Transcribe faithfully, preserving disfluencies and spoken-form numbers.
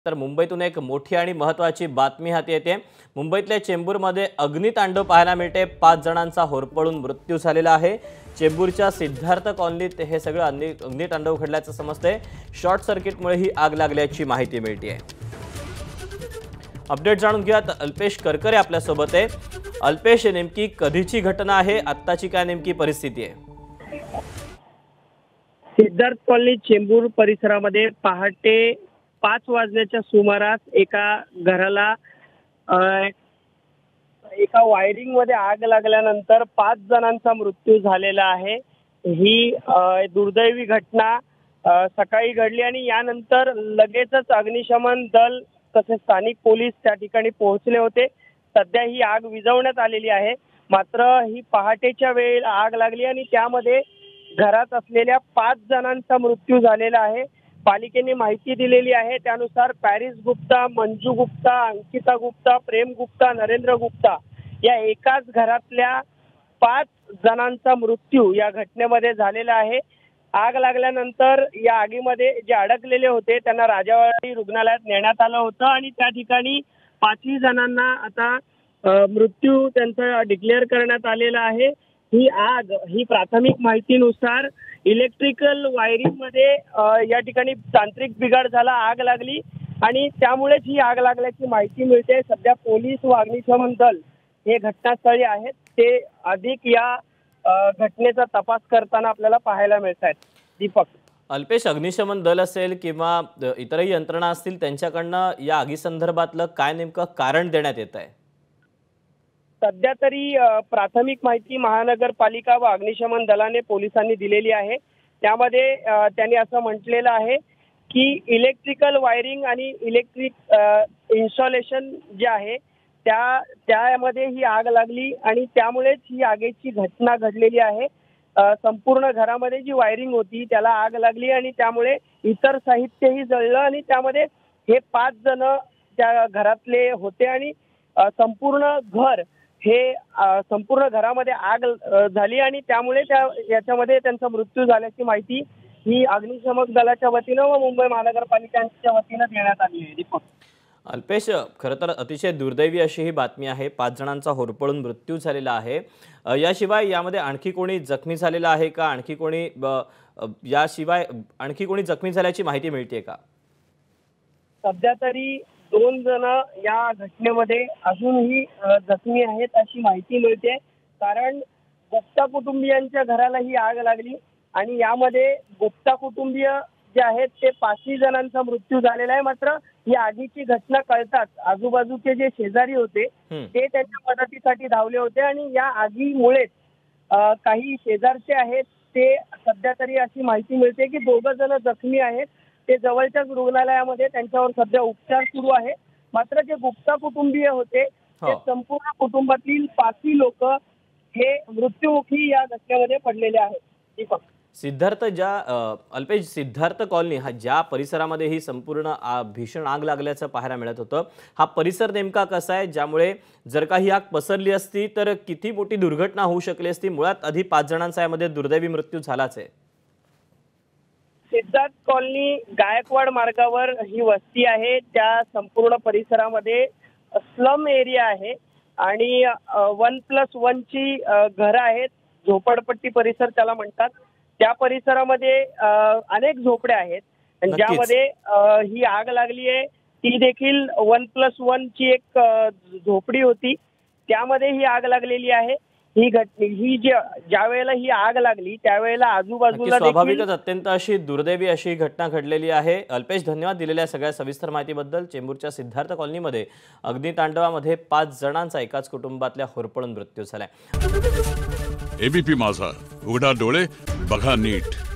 तर मुंबईतून एक मोठी आणि महत्त्वाची बातमी हाती येते। मुंबईतल्या चेंबूरमध्ये अग्नितांडव पाहायला मिळते। पाच जणांचा होरपळून मृत्यू झालेला आहे। चेंबूरच्या सिद्धार्थ कॉलनीत हे सगळं अग्नितांडव घडल्याचं समजते। शॉर्ट सर्किटमुळे ही आग लागल्याची माहिती मिळते। अपडेट जाणून घेऊयात, अल्पेश करकरे आपल्या सोबत आहे। अल्पेश, नेमकी कधीची घटना आहे, आत्ताची काय नेमकी परिस्थिती आहे? सिद्धार्थ कॉलनी चेंबूर परिसरामध्ये पहाटे पाच वाजण्याच्या सुमारास एका घराला एका वायरिंग मध्ये आग लागल्यानंतर पाच जणांचा मृत्यू झालेला आहे। ही दुर्दैवी घटना सकाळी घडली आणि यानंतर लगेचच अग्निशमन दल तसेच स्थानिक पोलीस त्या ठिकाणी पोहोचले होते। सध्या ही आग विझवण्यात आलेली आहे। मात्र ही पहाटेच्या वेळेला आग लागली आणि त्यामध्ये घरात असलेल्या पाच जणांचा मृत्यू झालेला आहे। पालिकेने माहिती दिलेली आहे त्यानुसार पॅरिस गुप्ता, मंजू गुप्ता, अंकिता गुप्ता, प्रेम गुप्ता, नरेंद्र गुप्ता या एकाच घरातल्या पाच जणांचा मृत्यू या घटनेमध्ये झालेला आहे। आग लागल्यानंतर या आगीमध्ये जे अडकलेले होते त्यांना राजावाडी रुग्णालयात नेण्यात आलं होतं आणि त्या ठिकाणी पाचही जणांना आता मृत्यू त्यांचा डिक्लेअर करण्यात आलेला आहे। ही आग ही प्राथमिक माहितीनुसार इलेक्ट्रिकल वायरिंग मध्ये या ठिकाणी तांत्रिक बिघाड झाला, आग लागली आणि त्यामुळेच ही आग लागल्याची माहिती मिळते। सध्या पोलीस व अग्निशमन दल हे घटनास्थळी आहेत। ते अधिक या घटनेचा तपास करताना आपल्याला पाहायला मिळत आहेत। दीपक, अल्पेश, अग्निशमन दल असेल किंवा इतरही यंत्रणा असतील त्यांच्याकडनं या आगीसंदर्भातलं काय नेमकं कारण देण्यात येत आहे? सध्या तरी प्राथमिक माहिती महानगरपालिका व अग्निशमन दलाने पोलिसांनी दिलेली आहे। त्यामध्ये त्यांनी असं म्हटलेलं आहे की इलेक्ट्रिकल वायरिंग आणि इलेक्ट्रिक इन्स्टॉलेशन जे आहे त्या त्यामध्ये ही आग लागली आणि त्यामुळेच ही आगीची घटना घडलेली आहे। संपूर्ण घरामध्ये जी वायरिंग होती त्याला आग लागली आणि त्यामुळे इतर साहित्यही जळलं आणि त्यामध्ये हे पाच जण त्या घरातले होते आणि संपूर्ण घर हे संपूर्ण घरामध्ये आग झाली आणि त्यामुळे त्या याच्यामध्ये त्यांचा मृत्यू झाल्याची माहिती ही अग्निशमक दलाच्या वतीनं व मुंबई महानगरपालिकेच्या वतीनं देण्यात आली आहे। दीपक, अल्पेश, खरं तर अतिशय दुर्दैवी अशी ही बातमी आहे। पाच जणांचा होरपळून मृत्यू झालेला आहे। याशिवाय यामध्ये आणखी कोणी जखमी झालेला आहे का? आणखी कोणी याशिवाय आणखी कोणी जखमी झाल्याची माहिती मिळते का? सध्या तरी दोन जण या घटनेमध्ये अजूनही जखमी आहेत अशी माहिती मिळते। कारण गुप्ता कुटुंबियांच्या घराला ही आग लागली आणि यामध्ये गुप्ता कुटुंबीय जे आहेत ते पाचही जणांचा मृत्यू झालेला आहे। मात्र ही आगीची घटना कळताच आजूबाजूचे जे शेजारी होते ते त्यांच्या मदतीसाठी धावले होते आणि या आगीमुळे काही शेजारचे आहेत ते सध्या तरी अशी माहिती मिळते की दोघं जण जखमी आहेत। ते जवळच्याच रुग्णालयामध्ये त्यांच्यावर सध्या उपचार सुरू आहे। मात्र जे गुप्ता कुटुंबीय होते ते संपूर्ण कुटुंबातील पाचही लोक हे मृत्युमुखी या घटनेमध्ये पडलेले आहेत। दीपक, सिद्धार्थ, ज्या अल्पेश सिद्धार्थ कॉलनी हा ज्या परिसरामध्ये ही संपूर्ण भीषण आग लागल्याचं पाहायला मिळत होतं, हा परिसर नेमका कसा आहे ज्यामुळे जर का ही आग पसरली असती तर किती मोठी दुर्घटना होऊ शकली असती? मुळात आधी पाच जणांचा यामध्ये दुर्दैवी मृत्यू झालाच आहे। सिद्धार्थ कॉलनी गायकवाड मार्गावर ही वस्ती आहे। त्या संपूर्ण परिसरामध्ये स्लम एरिया आहे आणि वन प्लस वन ची घरं आहेत, झोपडपट्टी परिसर त्याला म्हणतात। त्या परिसरामध्ये अनेक झोपड्या आहेत ज्यामध्ये ही आग लागली आहे। ती देखील वन प्लस वन ची एक झोपडी होती, त्यामध्ये ही आग लागलेली आहे। ही घटना ही ज्या वेळेला ही आग लागली त्यावेळेला आजूबाजूला स्वाभाविकच अत्यंत अशी दुर्दैवी अशी घटना घडलेली आहे। अल्पेश, धन्यवाद दिलेल्या सगळ्या सविस्तर माहितीबद्दल। चेंबूरच्या सिद्धार्थ कॉलनीमध्ये अग्नितांडवामध्ये पाच जणांचा एकाच कुटुंबातल्या होरपळून मृत्यू झालाय। एबीपी माझा, उघडा डोळे बघा नीट।